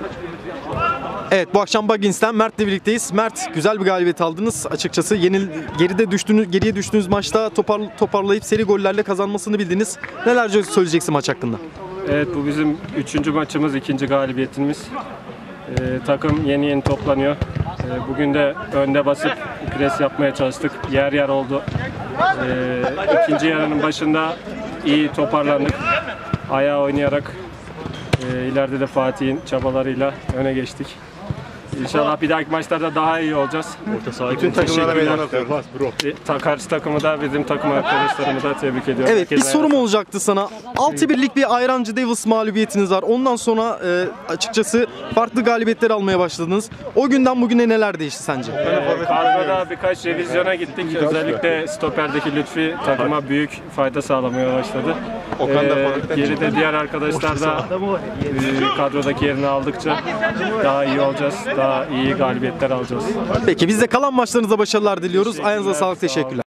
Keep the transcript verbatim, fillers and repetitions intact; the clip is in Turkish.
Evet, bu akşam Baggins'ten Mert'le birlikteyiz. Mert, güzel bir galibiyet aldınız. Açıkçası yenil, geride düştüğünüz, geriye düştüğünüz maçta topar, toparlayıp seri gollerle kazanmasını bildiniz. Neler söyleyeceksin maç hakkında? Evet, bu bizim üçüncü maçımız, ikinci galibiyetimiz. Ee, takım yeni yeni toplanıyor. Ee, bugün de önde basıp pres yapmaya çalıştık. Yer yer oldu. Ee, ikinci yarının başında iyi toparlandık. Ayağa oynayarak e, ileride de Fatih'in çabalarıyla öne geçtik. İnşallah bir dahaki maçlarda daha iyi olacağız. Bütün takımlara meydan okuyorum. E, karşı takımı da bizim takım arkadaşlarımı da tebrik ediyorum. Evet, bir sorum olacaktı sana. altı birlik bir Ayrancı Devils mağlubiyetiniz var. Ondan sonra e, açıkçası farklı galibiyetler almaya başladınız. O günden bugüne neler değişti sence? Ee, Kadroda birkaç revizyona gittik. Özellikle stoperdeki Lütfi takıma büyük fayda sağlamaya başladı. Ee, geride diğer arkadaşlar da e, kadrodaki yerini aldıkça daha iyi olacağız. Daha iyi galibiyetler alacağız. Peki, biz de kalan maçlarınıza başarılar diliyoruz. Ayağınıza sağlık, teşekkürler.